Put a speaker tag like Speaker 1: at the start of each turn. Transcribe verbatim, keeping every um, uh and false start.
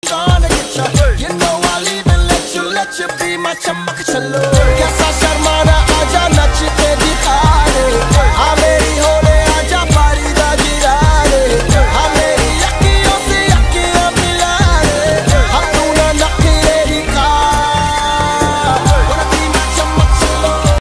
Speaker 1: tryna get ya. You know I'll even let you, let you be my chumma chalo. Guess I